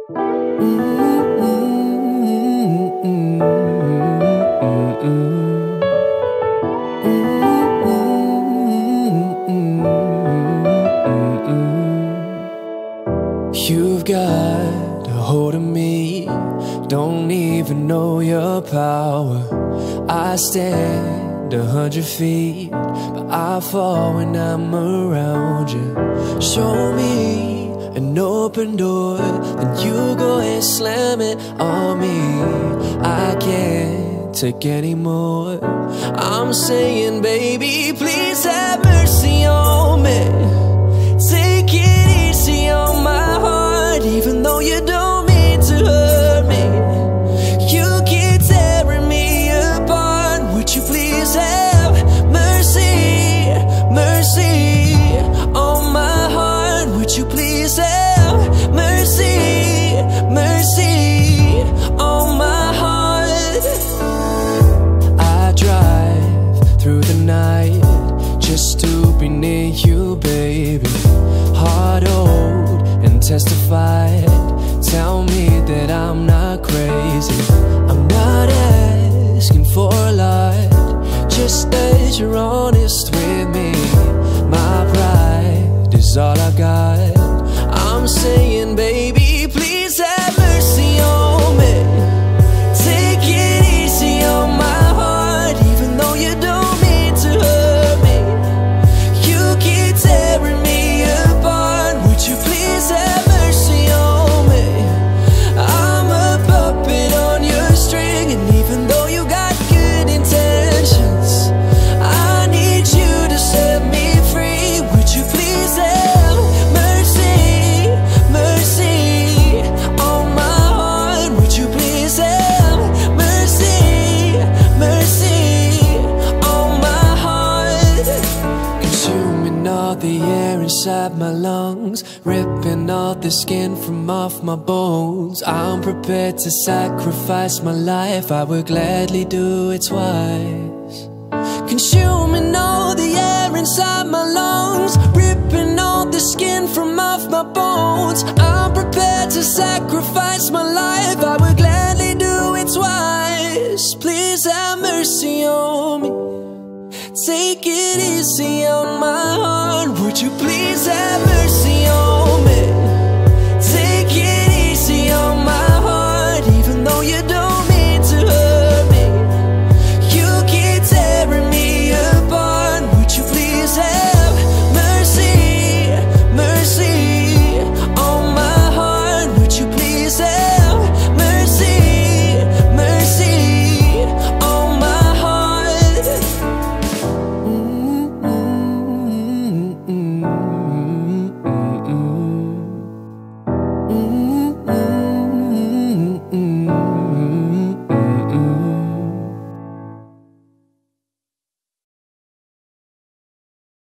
You've got a hold of me, don't even know your power. I stand 100 feet, but I fall when I'm around you. Show me an open door, then you go and slam it on me. I can't take any more. I'm saying, baby, please have mercy on me. Take it easy on my heart, even though you don't mean to hurt me. You keep tearing me apart. Would you please have mercy, mercy on my heart? Would you please have mercy, mercy on my heart? I drive through the night just to be near you, baby. Heart old and testified, tell me that I'm not crazy. I'm not asking for a lot, just that you're honest with me. My pride is all I got. I'm saying, baby, please have mercy on me. Take it easy on my heart, even though you don't mean to hurt me. You keep tearing me apart. Would you please have mercy on me? I'm a puppet on your string, and even though you got good intentions, I need you to set me free. Would you please have mercy, mercy on my heart? Would you please have mercy, mercy on my heart? Consuming all the air inside my lungs, ripping all the skin from off my bones. I'm prepared to sacrifice my life, I would gladly do it twice. Consuming all the air inside my lungs, ripping all the skin from off my bones. I'm prepared to sacrifice my life, I would gladly do it twice. Please have mercy on me. Take it easy on my heart. Would you please have mercy on me?